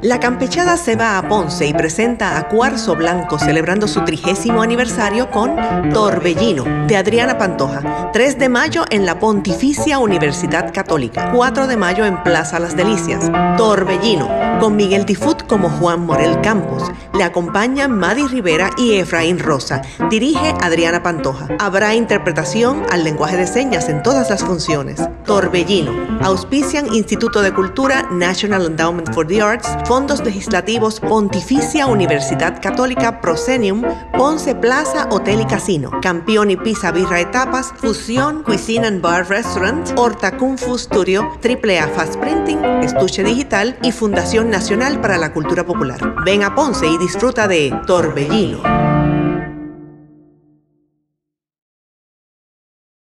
La Campechada se va a Ponce y presenta a Cuarzo Blanco celebrando su 30º aniversario con Torbellino, de Adriana Pantoja. 3 de mayo en la Pontificia Universidad Católica. 4 de mayo en Plaza Las Delicias. Torbellino, con Miguel Tifut como Juan Morel Campos. Le acompañan Madi Rivera y Efraín Rosa. Dirige Adriana Pantoja. Habrá interpretación al lenguaje de señas en todas las funciones. Torbellino. Auspician Instituto de Cultura, National Endowment for the Arts, Fondos Legislativos Pontificia Universidad Católica, Proscenium, Ponce Plaza Hotel y Casino, Campioni Pizza Birra Etapas, Fusión Cuisine and Bar Restaurant, Horta Kung Fu Studio, AAA Fast Printing, Estuche Digital y Fundación Nacional para la Cultura Popular. Ven a Ponce y disfruta de Torbellino.